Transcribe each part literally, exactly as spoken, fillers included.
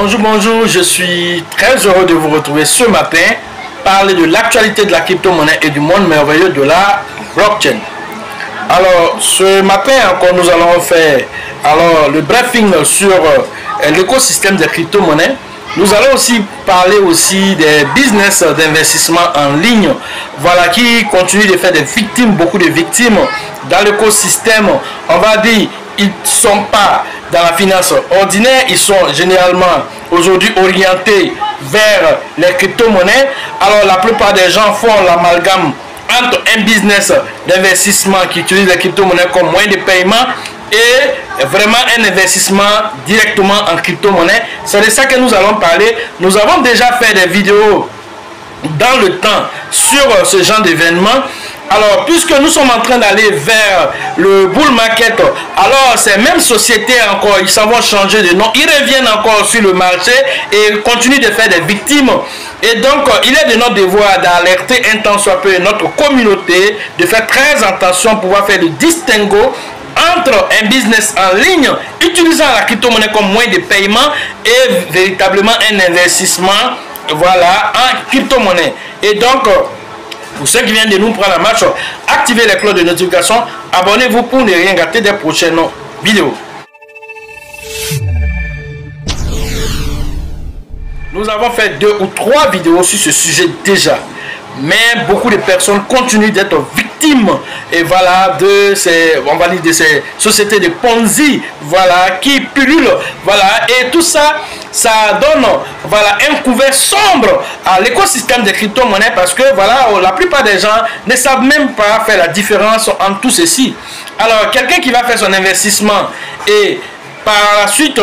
Bonjour, bonjour, je suis très heureux de vous retrouver ce matin, parler de l'actualité de la crypto-monnaie et du monde merveilleux de la blockchain. Alors, ce matin encore, nous allons faire alors, le briefing sur euh, l'écosystème des crypto-monnaies. Nous allons aussi parler aussi des business d'investissement en ligne, voilà, qui continuent de faire des victimes, beaucoup de victimes dans l'écosystème. On va dire, ils ne sont pas dans la finance ordinaire, ils sont généralement aujourd'hui orientés vers les crypto-monnaies. Alors la plupart des gens font l'amalgame entre un business d'investissement qui utilise les crypto-monnaies comme moyen de paiement et vraiment un investissement directement en crypto-monnaie. C'est de ça que nous allons parler. Nous avons déjà fait des vidéos dans le temps sur ce genre d'événement. Alors, puisque nous sommes en train d'aller vers le bull market, alors ces mêmes sociétés encore, ils s'en vont changer de nom, ils reviennent encore sur le marché et continuent de faire des victimes. Et donc, il est de notre devoir d'alerter un tant soit peu notre communauté, de faire très attention pour pouvoir faire le distinguo entre un business en ligne, utilisant la crypto-monnaie comme moyen de paiement et véritablement un investissement, voilà, en crypto-monnaie. Et donc, pour ceux qui viennent de nous prendre la marche, activez les cloches de notification, abonnez-vous pour ne rien rater des prochaines vidéos. Nous avons fait deux ou trois vidéos sur ce sujet déjà, mais beaucoup de personnes continuent d'être victimes et voilà de ces, on va dire de ces sociétés de Ponzi, voilà, qui pullulent, voilà, et tout ça, ça donne, voilà, un couvert sombre à l'écosystème des crypto-monnaies parce que voilà, la plupart des gens ne savent même pas faire la différence entre tout ceci. Alors, quelqu'un qui va faire son investissement et par la suite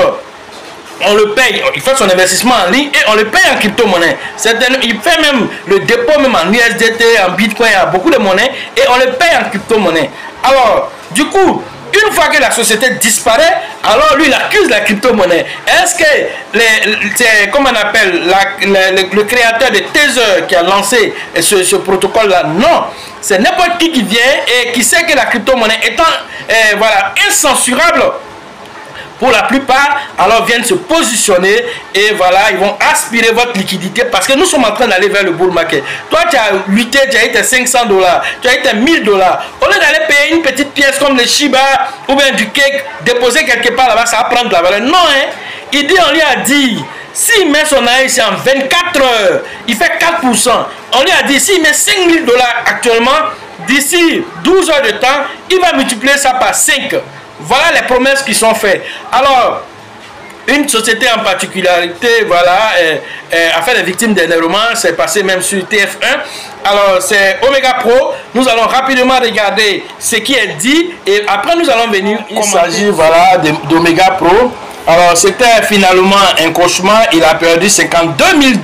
on le paye, il fait son investissement en ligne et on le paye en crypto-monnaie. Il fait même le dépôt même en U S D T, en Bitcoin, il y a beaucoup de monnaies et on le paye en crypto-monnaie. Alors, du coup, une fois que la société disparaît, alors lui il accuse la crypto-monnaie. Est-ce que c'est comme on appelle la, le, le, le créateur de Tether qui a lancé ce, ce protocole-là? Non, c'est n'importe qui qui vient et qui sait que la crypto-monnaie étant euh, voilà, incensurable pour la plupart, alors viennent se positionner et voilà, ils vont aspirer votre liquidité parce que nous sommes en train d'aller vers le bull market. Toi, tu as lutté, tu as été cinq cents dollars, tu as été mille dollars. Au lieu d'aller payer une petite pièce comme le Shiba ou bien du cake, déposer quelque part là-bas, ça va prendre de la valeur. Non, hein. Il dit, on lui a dit, s'il met son A I C en vingt-quatre heures, il fait quatre pour cent. On lui a dit, s'il met cinq mille dollars actuellement, d'ici douze heures de temps, il va multiplier ça par cinq. Voilà les promesses qui sont faites. Alors, une société en particularité, voilà, euh, euh, a fait des victimes d'énervement, c'est passé même sur T F un. Alors, c'est Omega Pro. Nous allons rapidement regarder ce qui est dit et après nous allons venir. Il s'agit, voilà, d'Omega Pro. Alors, c'était finalement un cauchemar. Il a perdu cinquante-deux mille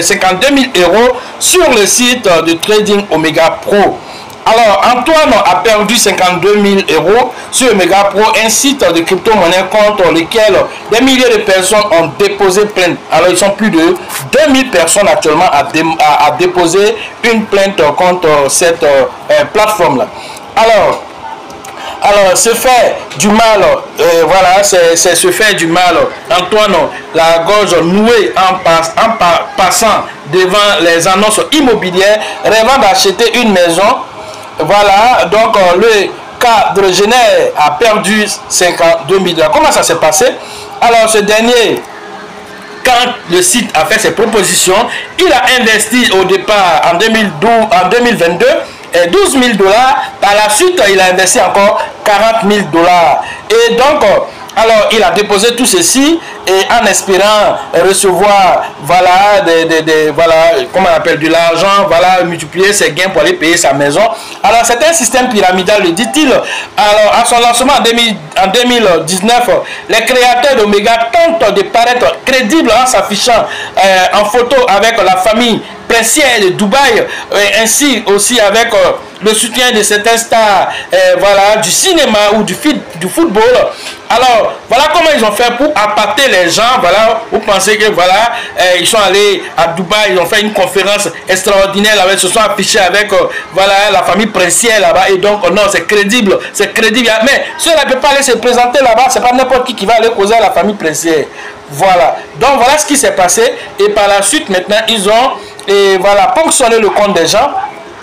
euros sur le site de trading Omega Pro. Alors, Antoine a perdu cinquante-deux mille euros sur Omega Pro, un site de crypto-monnaie contre lequel des milliers de personnes ont déposé plainte. Alors, ils sont plus de deux mille personnes actuellement à, dé à, à déposer une plainte contre cette euh, plateforme-là. Alors, alors, se faire du mal, euh, voilà, c'est se faire du mal. Antoine, la gorge nouée en, passe, en pa passant devant les annonces immobilières, rêvant d'acheter une maison. Voilà, donc euh, le cadre général a perdu cinquante-deux mille dollars. Comment ça s'est passé? Alors, ce dernier, quand le site a fait ses propositions, il a investi au départ en, deux mille douze, en deux mille vingt-deux et douze mille dollars. Par la suite, il a investi encore quarante mille dollars. Et donc, alors, il a déposé tout ceci et en espérant recevoir, voilà, des, des, des, voilà, comment on appelle, de l'argent, voilà, multiplier ses gains pour aller payer sa maison. Alors, c'est un système pyramidal, le dit-il. Alors, à son lancement en deux mille dix-neuf, les créateurs d'Omega tentent de paraître crédibles en s'affichant euh, en photo avec la famille princière de Dubaï, et ainsi aussi avec euh, le soutien de certains stars euh, voilà, du cinéma ou du, du football. Alors, voilà comment ils ont fait pour appâter les gens. Voilà, vous pensez que voilà, euh, ils sont allés à Dubaï, ils ont fait une conférence extraordinaire, avec, se sont affichés avec euh, voilà, la famille princière là-bas. Et donc, oh non, c'est crédible, c'est crédible. Mais ceux-là ne peuvent pas aller se présenter là-bas, c'est pas n'importe qui qui va aller causer à la famille princière. Voilà, donc voilà ce qui s'est passé. Et par la suite, maintenant, ils ont et voilà, ponctionné le compte des gens.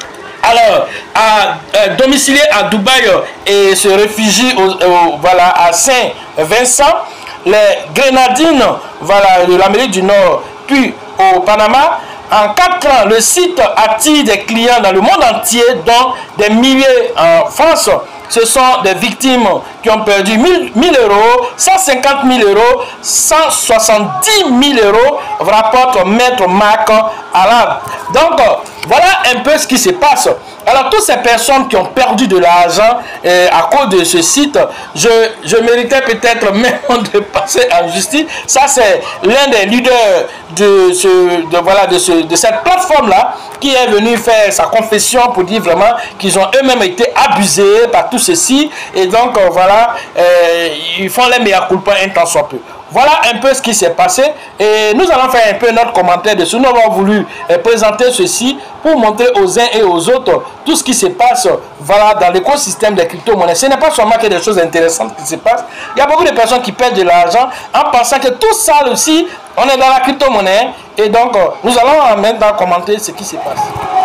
Alors, à, euh, domicilié à Dubaï euh, et se réfugie au, au, voilà, à Saint-Vincent, les Grenadines voilà, de l'Amérique du Nord, puis au Panama. En quatre ans, le site attire des clients dans le monde entier, dont des milliers en France. Ce sont des victimes qui ont perdu mille euros, cent cinquante mille euros, cent soixante-dix mille euros, rapporte Maître Marc Arabe. Donc, voilà un peu ce qui se passe. Alors, toutes ces personnes qui ont perdu de l'argent euh, à cause de ce site, je, je méritais peut-être même de passer en justice. Ça, c'est l'un des leaders de, ce, de, voilà, de, ce, de cette plateforme-là qui est venu faire sa confession pour dire vraiment qu'ils ont eux-mêmes été abusés par tout ceci. Et donc, euh, voilà, euh, ils font les mea culpa un temps soit peu. Voilà un peu ce qui s'est passé et nous allons faire un peu notre commentaire dessus. Nous avons voulu euh, présenter ceci pour montrer aux uns et aux autres tout ce qui se passe voilà, dans l'écosystème des crypto-monnaies. Ce n'est pas seulement que des choses intéressantes qui se passent. Il y a beaucoup de personnes qui perdent de l'argent en pensant que tout ça aussi, on est dans la crypto-monnaie. Et donc, euh, nous allons maintenant commenter ce qui se passe.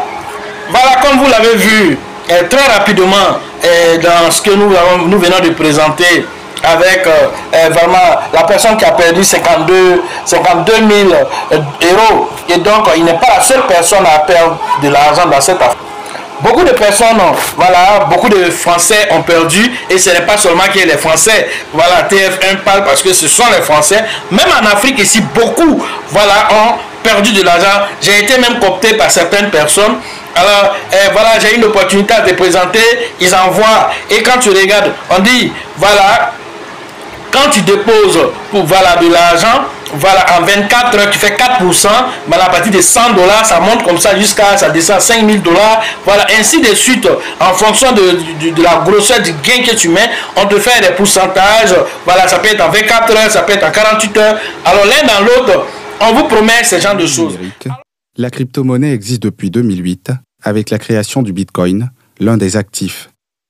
Voilà, comme vous l'avez vu, euh, très rapidement, euh, dans ce que nous, avons, nous venons de présenter, avec euh, euh, vraiment la personne qui a perdu cinquante-deux mille euh, euros. Et donc, il n'est pas la seule personne à perdre de l'argent dans cette affaire. Beaucoup de personnes, voilà, beaucoup de Français ont perdu. Et ce n'est pas seulement que les Français. Voilà, T F un parle parce que ce sont les Français. Même en Afrique ici, beaucoup, voilà, ont perdu de l'argent. J'ai été même coopté par certaines personnes. Alors, eh, voilà, j'ai eu une opportunité à te présenter. Ils envoient. Et quand tu regardes, on dit, voilà, quand tu déposes pour voilà, de l'argent, voilà, en vingt-quatre heures, tu fais quatre pour cent, mais à partir de cent dollars, ça monte comme ça jusqu'à, ça descend à cinq mille dollars, voilà, ainsi de suite, en fonction de, de, de la grosseur du gain que tu mets, on te fait des pourcentages, voilà, ça peut être en vingt-quatre heures, ça peut être en quarante-huit heures, alors l'un dans l'autre, on vous promet ce genre de choses. La crypto-monnaie existe depuis deux mille huit, avec la création du Bitcoin, l'un des actifs.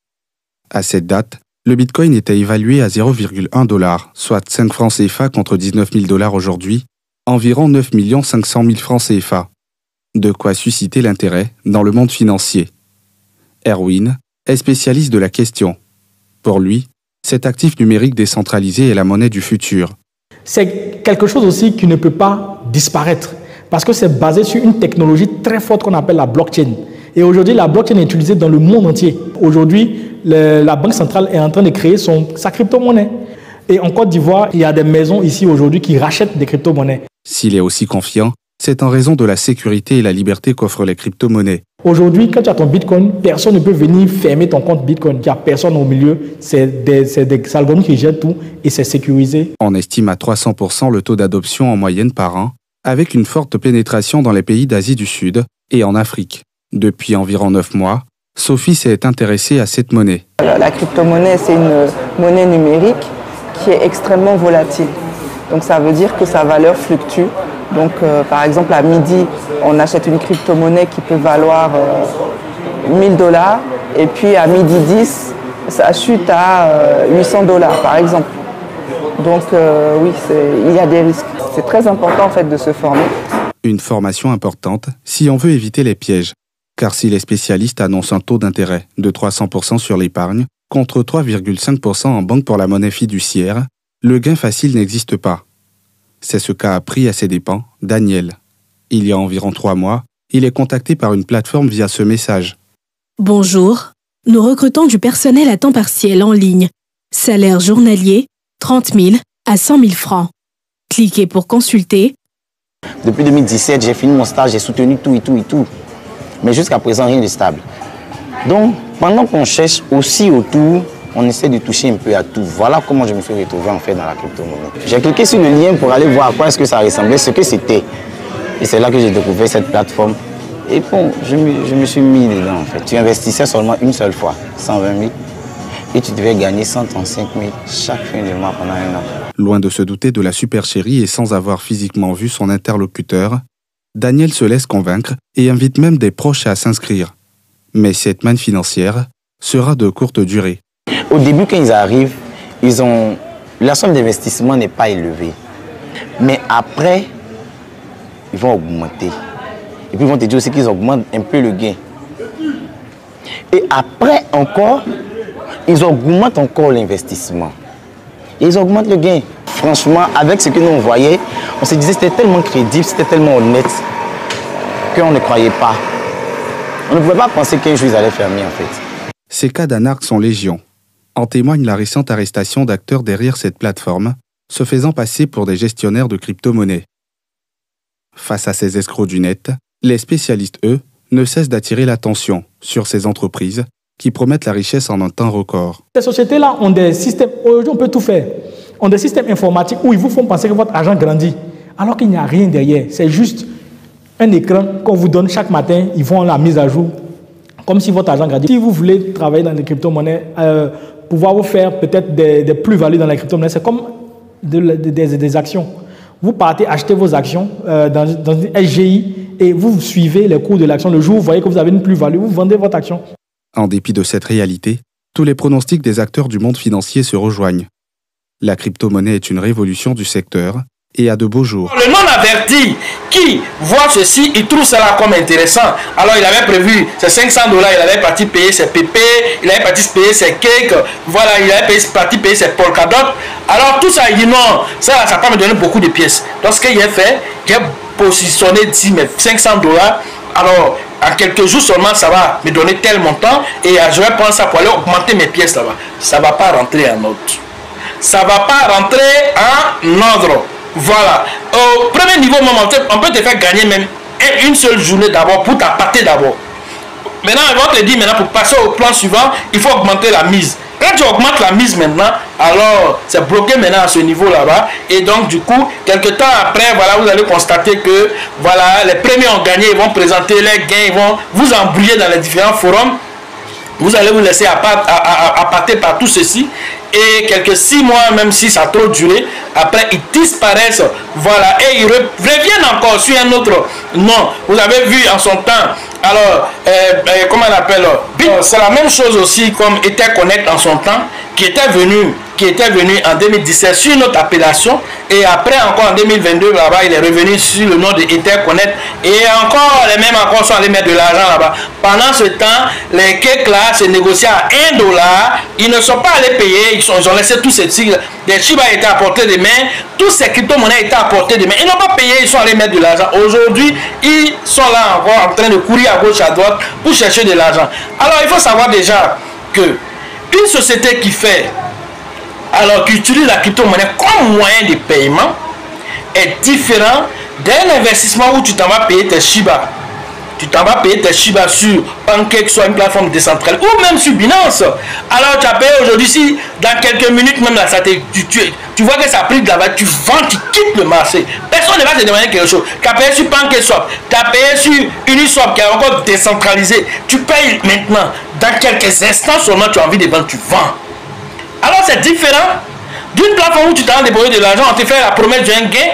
À cette date, le Bitcoin était évalué à zéro virgule un dollar, soit cinq francs C F A contre dix-neuf mille dollars aujourd'hui, environ neuf millions cinq cent mille francs C F A. De quoi susciter l'intérêt dans le monde financier. Erwin est spécialiste de la question. Pour lui, cet actif numérique décentralisé est la monnaie du futur. C'est quelque chose aussi qui ne peut pas disparaître parce que c'est basé sur une technologie très forte qu'on appelle la blockchain. Et aujourd'hui, la blockchain est utilisée dans le monde entier. Aujourd'hui, la Banque centrale est en train de créer son, sa crypto-monnaie. Et en Côte d'Ivoire, il y a des maisons ici aujourd'hui qui rachètent des crypto-monnaies. S'il est aussi confiant, c'est en raison de la sécurité et la liberté qu'offrent les crypto-monnaies. Aujourd'hui, quand tu as ton Bitcoin, personne ne peut venir fermer ton compte Bitcoin. Il n'y a personne au milieu. C'est des, c'est des algorithmes qui gèrent tout et c'est sécurisé. On estime à trois cents pour cent le taux d'adoption en moyenne par an, avec une forte pénétration dans les pays d'Asie du Sud et en Afrique. Depuis environ neuf mois, Sophie s'est intéressée à cette monnaie. La crypto-monnaie, c'est une monnaie numérique qui est extrêmement volatile. Donc ça veut dire que sa valeur fluctue. Donc euh, par exemple à midi, on achète une crypto-monnaie qui peut valoir euh, mille dollars et puis à midi dix, ça chute à euh, huit cents dollars par exemple. Donc euh, oui, il y a des risques. C'est très important en fait de se former. Une formation importante si on veut éviter les pièges. Car si les spécialistes annoncent un taux d'intérêt de trois cents pour cent sur l'épargne, contre trois virgule cinq pour cent en banque pour la monnaie fiduciaire, le gain facile n'existe pas. C'est ce qu'a appris à ses dépens Daniel. Il y a environ trois mois, il est contacté par une plateforme via ce message. Bonjour, nous recrutons du personnel à temps partiel en ligne. Salaire journalier, trente mille à cent mille francs. Cliquez pour consulter. Depuis deux mille dix-sept, j'ai fini mon stage, j'ai soutenu tout et tout et tout. Mais jusqu'à présent, rien de stable. Donc, pendant qu'on cherche aussi autour, on essaie de toucher un peu à tout. Voilà comment je me suis retrouvé en fait dans la crypto-monnaie. J'ai cliqué sur le lien pour aller voir à quoi est-ce que ça ressemblait, ce que c'était. Et c'est là que j'ai découvert cette plateforme Et bon, je me, je me suis mis dedans en fait. Tu investissais seulement une seule fois, cent vingt mille, et tu devais gagner cent trente-cinq mille chaque fin de mois pendant un an. Loin de se douter de la supercherie et sans avoir physiquement vu son interlocuteur, Daniel se laisse convaincre et invite même des proches à s'inscrire. Mais cette manne financière sera de courte durée. Au début, quand ils arrivent, ils ont... la somme d'investissement n'est pas élevée. Mais après, ils vont augmenter. Et puis ils vont te dire aussi qu'ils augmentent un peu le gain. Et après encore, ils augmentent encore l'investissement. Et ils augmentent le gain. Franchement, avec ce que nous on voyait, on se disait que c'était tellement crédible, c'était tellement honnête, qu'on ne croyait pas. On ne pouvait pas penser qu'un jour ils allaient fermer en fait. Ces cas d'anarque sont légion. En témoigne la récente arrestation d'acteurs derrière cette plateforme, se faisant passer pour des gestionnaires de crypto-monnaies. Face à ces escrocs du net, les spécialistes, eux, ne cessent d'attirer l'attention sur ces entreprises qui promettent la richesse en un temps record. Ces sociétés-là ont des systèmes, aujourd'hui on peut tout faire, ont des systèmes informatiques où ils vous font penser que votre argent grandit, alors qu'il n'y a rien derrière. C'est juste un écran qu'on vous donne chaque matin, ils font la mise à jour, comme si votre argent grandit. Si vous voulez travailler dans les crypto-monnaies, euh, pouvoir vous faire peut-être des, des plus-values dans les crypto-monnaies, c'est comme de, de, des, des actions. Vous partez acheter vos actions euh, dans, dans une S G I et vous suivez les cours de l'action. Le jour où vous voyez que vous avez une plus-value, vous vendez votre action. En dépit de cette réalité, tous les pronostics des acteurs du monde financier se rejoignent. La crypto-monnaie est une révolution du secteur et a de beaux jours. Le non-averti qui voit ceci, il trouve cela comme intéressant. Alors il avait prévu ses cinq cents dollars, il avait parti payer ses P P, il avait parti payer ses cakes, voilà, il avait parti payer ses polkadot. Alors tout ça, il dit non, ça, ça peut me donner beaucoup de pièces. Donc ce qu'il a fait, il a positionné d'ici mes cinq cents dollars. Alors en quelques jours seulement, ça va me donner tel montant et je vais prendre ça pour aller augmenter mes pièces là-bas. Ça ne va pas rentrer en ordre. Ça ne va pas rentrer en ordre. Voilà. Au premier niveau, on peut te faire gagner même une seule journée d'abord pour t'appâter d'abord. Maintenant, on va te dire maintenant pour passer au plan suivant, il faut augmenter la mise. Quand tu augmentes la mise maintenant, alors c'est bloqué maintenant à ce niveau là-bas. Et donc du coup, quelques temps après, voilà, vous allez constater que voilà, les premiers ont gagné, ils vont présenter les gains, ils vont vous embrouiller dans les différents forums. Vous allez vous laisser appâter par tout ceci. Et quelques six mois, même si ça a trop duré, après ils disparaissent, voilà, et ils reviennent encore sur un autre nom. Vous avez vu en son temps, alors, euh, euh, comment on appelle, c'est la même chose aussi comme Etherconnect en son temps, qui était venu, qui était venu en deux mille dix-sept sur une autre appellation, et après encore en deux mille vingt-deux, là-bas, il est revenu sur le nom de Etherconnect, et encore les mêmes encore sont allés mettre de l'argent là-bas. Pendant ce temps, les cakes là se négociaient à un dollar, ils ne sont pas allés payer, ils, sont, ils ont laissé tous ces tigres, des Shiba étaient à portée de main, tous ces crypto-monnaies étaient à portée de main, ils n'ont pas payé, ils sont allés mettre de l'argent. Aujourd'hui, ils sont là encore en train de courir à gauche, à droite pour chercher de l'argent. Alors il faut savoir déjà que une société qui fait, alors qui utilise la crypto-monnaie comme moyen de paiement est différent d'un investissement où tu t'en vas payer tes Shiba. Tu t'en vas payer tes Shiba sur Pancake, soit une plateforme décentralisée, ou même sur Binance. Alors tu as payé aujourd'hui, si dans quelques minutes même là, ça te, tu, tu, tu vois que ça a pris de la valeur, tu vends, tu quittes le marché. Personne ne va te demander quelque chose. Tu as payé sur PancakeSwap, tu as payé sur Uniswap qui est encore décentralisé. Tu payes maintenant. Dans quelques instants seulement, tu as envie de vendre, tu vends. Alors c'est différent d'une plateforme où tu t'en débrouillé de l'argent, on te fait la promesse d'un gain.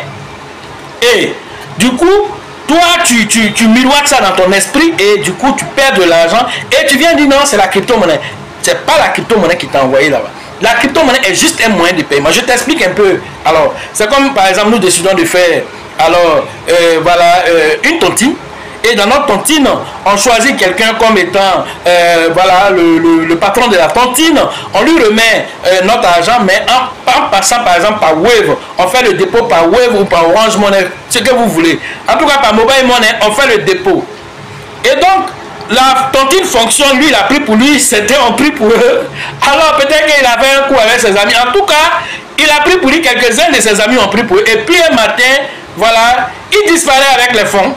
Et du coup, toi, tu, tu, tu miroites ça dans ton esprit et du coup, tu perds de l'argent et tu viens dire non, c'est la crypto-monnaie. C'est pas la crypto-monnaie qui t'a envoyé là-bas. La crypto-monnaie est juste un moyen de paiement. Je t'explique un peu. Alors, c'est comme par exemple, nous décidons de faire alors, euh, voilà, euh, une tontine. Et dans notre tontine, on choisit quelqu'un comme étant euh, voilà, le, le, le patron de la tontine. On lui remet euh, notre argent, mais en, en passant par exemple par Wave. On fait le dépôt par Wave ou par Orange Money, ce que vous voulez. En tout cas, par Mobile Money, on fait le dépôt. Et donc, la tontine fonctionne, lui, il a pris pour lui, c'était un prix pour eux. Alors, peut-être qu'il avait un coup avec ses amis. En tout cas, il a pris pour lui, quelques-uns de ses amis ont pris pour eux. Et puis, un matin, voilà, il disparaît avec les fonds.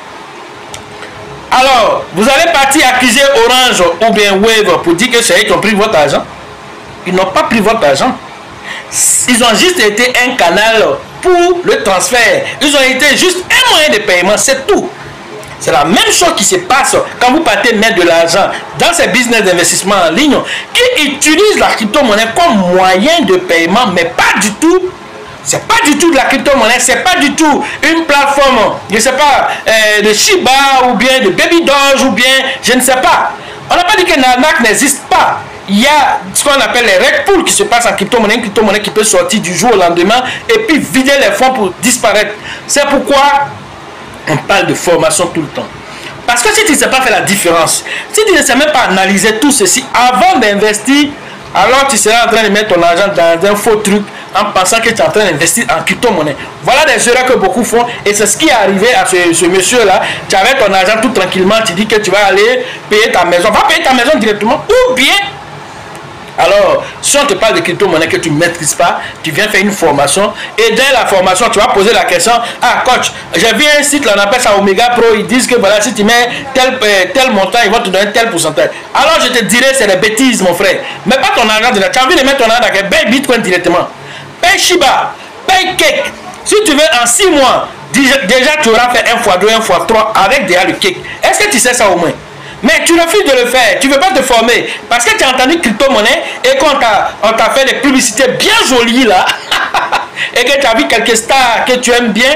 Alors, vous allez partir accuser Orange ou bien Wave pour dire que c'est eux qui ont pris votre argent. Ils n'ont pas pris votre argent. Ils ont juste été un canal pour le transfert. Ils ont été juste un moyen de paiement, c'est tout. C'est la même chose qui se passe quand vous partez mettre de l'argent dans ces business d'investissement en ligne qui utilisent la crypto-monnaie comme moyen de paiement, mais pas du tout. C'est pas du tout de la crypto-monnaie, c'est pas du tout une plateforme, je sais pas, euh, de Shiba ou bien de Baby Doge ou bien, je ne sais pas. On n'a pas dit que l'arnaque n'existe pas. Il y a ce qu'on appelle les reg pools qui se passent en crypto-monnaie, une crypto-monnaie qui peut sortir du jour au lendemain et puis vider les fonds pour disparaître. C'est pourquoi on parle de formation tout le temps. Parce que si tu ne sais pas faire la différence, si tu ne sais même pas analyser tout ceci avant d'investir, alors tu seras en train de mettre ton argent dans un faux truc en pensant que tu es en train d'investir en crypto-monnaie. Voilà des erreurs que beaucoup font et c'est ce qui est arrivé à ce, ce monsieur-là. Tu avais ton argent tout tranquillement, tu dis que tu vas aller payer ta maison. Va payer ta maison directement ou bien... Alors, si on te parle de crypto-monnaie que tu ne maîtrises pas, tu viens faire une formation et dès la formation, tu vas poser la question, ah coach, j'ai vu un site, là, on appelle ça Omega Pro, ils disent que voilà, si tu mets tel, euh, tel montant, ils vont te donner tel pourcentage. Alors je te dirais, c'est des bêtises mon frère. Mais pas ton argent, tu as envie de mettre ton argent dans paye Bitcoin directement. Paye Shiba, paye Cake. Si tu veux en six mois, déjà, déjà tu auras fait un fois deux, un fois trois avec déjà le Cake. Est-ce que tu sais ça au moins? Mais tu refuses de le faire, tu ne veux pas te former parce que tu as entendu crypto-monnaie et qu'on t'a fait des publicités bien jolies là et que tu as vu quelques stars que tu aimes bien,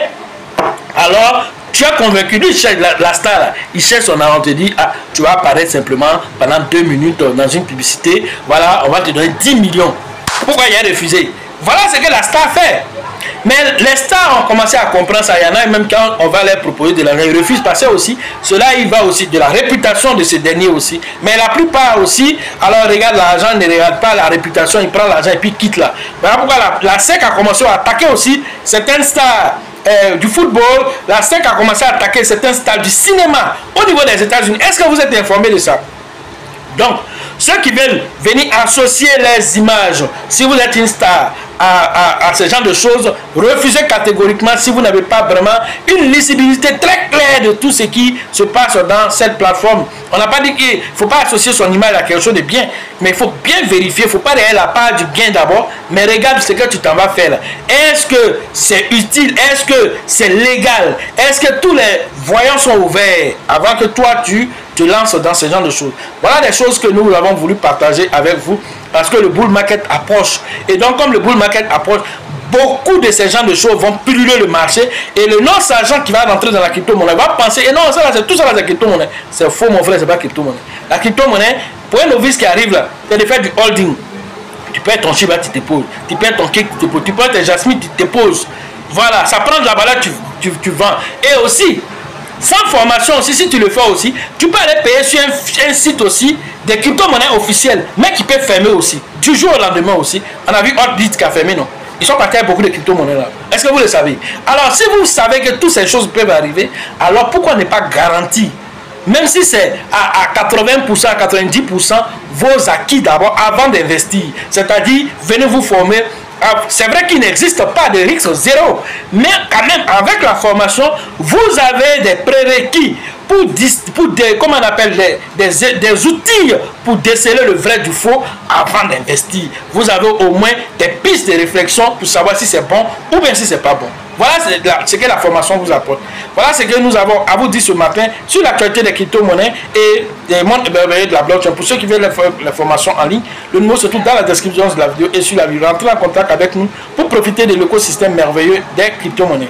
alors tu as convaincu lui, la, la star là, il cherche son argent, on te dit, ah, tu vas apparaître simplement pendant deux minutes dans une publicité, voilà, on va te donner dix millions. Pourquoi il a refusé? Voilà ce que la star fait. Mais les stars ont commencé à comprendre ça. Il y en a même quand on va leur proposer de l'argent, ils refusent parce que aussi, cela il va aussi de la réputation de ces derniers aussi. Mais la plupart aussi, alors regarde l'argent, ne regarde pas la réputation, il prend l'argent et puis quitte là. Voilà pourquoi la, la S E C a commencé à attaquer aussi certaines stars euh, du football. La S E C a commencé à attaquer certaines stars du cinéma au niveau des États-Unis. Est-ce que vous êtes informés de ça? Donc, ceux qui veulent venir associer les images, si vous êtes une star, à, à, à ce genre de choses, refusez catégoriquement si vous n'avez pas vraiment une lisibilité très claire de tout ce qui se passe dans cette plateforme. On n'a pas dit qu'il ne faut pas associer son image à quelque chose de bien, mais il faut bien vérifier, il ne faut pas regarder la part du bien d'abord, mais regarde ce que tu t'en vas faire. Est-ce que c'est utile? Est-ce que c'est légal? Est-ce que tous les voyants sont ouverts avant que toi tu te lances dans ce genre de choses? Voilà des choses que nous avons voulu partager avec vous parce que le bull market approche. Et donc comme le bull market approche, beaucoup de ces genres de choses vont pulluler le marché et le non-sachant qui va rentrer dans la crypto-monnaie va penser, et non, ça c'est tout ça là, c'est crypto-monnaie. C'est faux mon frère, c'est pas crypto-monnaie. La crypto-monnaie, pour un novice qui arrive là, c'est de faire du holding. Tu perds ton Shiba, tu te poses. Tu perds ton Cake, tu te poses. Tu perds tes Jasmine, tu te poses. Voilà, ça prend de la valeur, tu, tu, tu vends. Et aussi, sans formation aussi, si tu le fais aussi, tu peux aller payer sur un, un site aussi des crypto-monnaies officielles, mais qui peut fermer aussi. Du jour au lendemain aussi. On a vu Hotbit qui a fermé, non? Ils sont partis avec beaucoup de crypto-monnaies là. Est-ce que vous le savez? Alors, si vous savez que toutes ces choses peuvent arriver, alors pourquoi ne pas garantir, même si c'est à, à quatre-vingts pour cent, à quatre-vingt-dix pour cent, vos acquis d'abord avant d'investir? C'est-à-dire, venez vous former. C'est vrai qu'il n'existe pas de risque zéro, mais quand même avec la formation, vous avez des prérequis pour, pour des, comment on appelle, des, des, des outils pour déceler le vrai du faux avant d'investir. Vous avez au moins des pistes de réflexion pour savoir si c'est bon ou bien si c'est pas bon. Voilà ce que la formation vous apporte. Voilà ce que nous avons à vous dire ce matin sur l'actualité des crypto-monnaies et des mondes émerveillés de la blockchain. Pour ceux qui veulent les formations en ligne, le numéro se trouve dans la description de la vidéo et sur la vidéo. Rentrez en contact avec nous pour profiter de l'écosystème merveilleux des crypto-monnaies.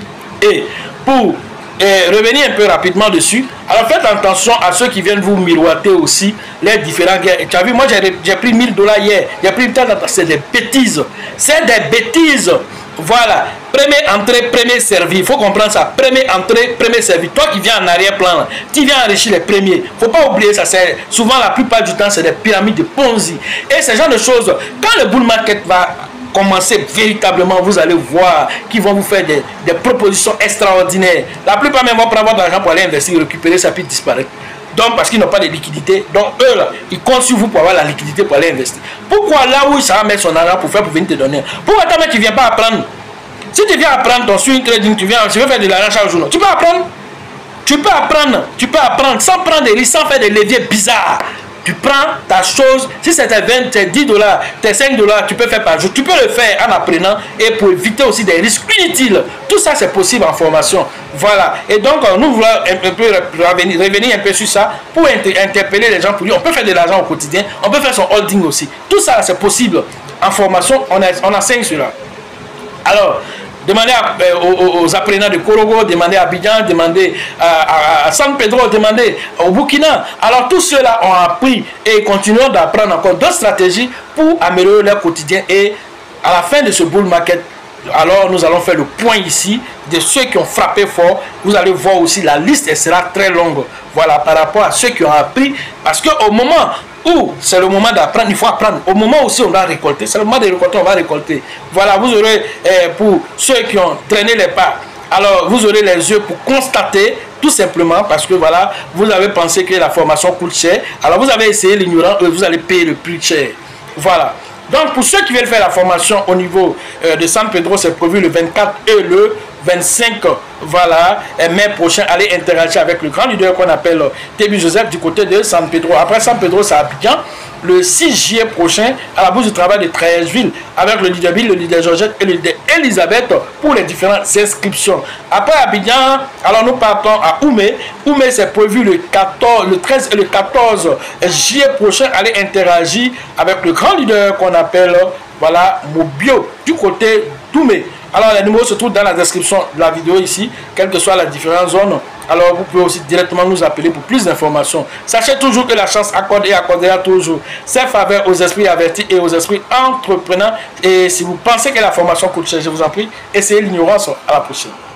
Et pour et revenir un peu rapidement dessus, alors faites attention à ceux qui viennent vous miroiter aussi les différents guerres. Et tu as vu, moi j'ai pris mille dollars hier, j'ai pris c'est des bêtises, c'est des bêtises. Voilà, premier entrée, premier servi, il faut comprendre ça, premier entrée, premier servi. Toi qui viens en arrière-plan, tu viens enrichir les premiers, il ne faut pas oublier ça, c'est souvent la plupart du temps c'est des pyramides de Ponzi. Et ce genre de choses, quand le bull market va commencer véritablement, vous allez voir qu'ils vont vous faire des, des propositions extraordinaires. La plupart même vont prendre votre argent pour aller investir, récupérer ça puis disparaître. Donc parce qu'ils n'ont pas de liquidité, donc eux là, ils comptent sur vous pour avoir la liquidité pour aller investir. Pourquoi là où ça va mettre son argent pour faire pour venir te donner? Pourquoi toi tu ne viens pas apprendre? Si tu viens apprendre ton swing trading, tu viens, tu veux faire de l'argent chaque jour, tu peux apprendre. Tu peux apprendre, tu peux apprendre sans prendre des risques, sans faire des leviers bizarres. Tu prends ta chose, si c'était vingt, tes dix dollars, tes cinq dollars, tu peux faire par jour. Tu peux le faire en apprenant et pour éviter aussi des risques inutiles. Tout ça, c'est possible en formation. Voilà. Et donc, nous voulons un peu revenir, revenir un peu sur ça pour inter interpeller les gens pour dire on peut faire de l'argent au quotidien, on peut faire son holding aussi. Tout ça, c'est possible. En formation, on, a, on enseigne cela. Alors, demandez à, euh, aux, aux apprenants de Korogo, demandez à Abidjan, demandez à, à, à San Pedro, demandez au Burkina. Alors tous ceux-là ont appris et continuent d'apprendre encore d'autres stratégies pour améliorer leur quotidien. Et à la fin de ce bull market, alors nous allons faire le point ici de ceux qui ont frappé fort. Vous allez voir aussi la liste, elle sera très longue. Voilà, par rapport à ceux qui ont appris. Parce qu'au moment où c'est le moment d'apprendre, il faut apprendre. Au moment aussi on va récolter, c'est le moment de récolter, on va récolter. Voilà, vous aurez, eh, pour ceux qui ont traîné les pas, alors vous aurez les yeux pour constater, tout simplement parce que voilà, vous avez pensé que la formation coûte cher. Alors vous avez essayé l'ignorant et vous allez payer le plus cher. Voilà. Donc pour ceux qui veulent faire la formation au niveau euh, de San Pedro, c'est prévu le vingt-quatre et le vingt-cinq, voilà, et mai prochain, allez interagir avec le grand leader qu'on appelle Tebi Joseph du côté de San Pedro. Après San Pedro, c'est Abidjan, le six juillet prochain, à la bourse du travail de Treichville, avec le leader Bill, le leader Georgette et le leader Elisabeth pour les différentes inscriptions. Après Abidjan, alors nous partons à Oumé. Oumé, c'est prévu le quatorze, le treize et le quatorze juillet prochain, allez interagir avec le grand leader qu'on appelle, voilà, Mobio, du côté d'Oumé. Alors les numéros se trouvent dans la description de la vidéo ici, quelles que soient les différentes zones. Alors vous pouvez aussi directement nous appeler pour plus d'informations. Sachez toujours que la chance accorde et accordera toujours ses faveurs aux esprits avertis et aux esprits entreprenants. Et si vous pensez que la formation coûte cher, je vous en prie, essayez l'ignorance. À la prochaine.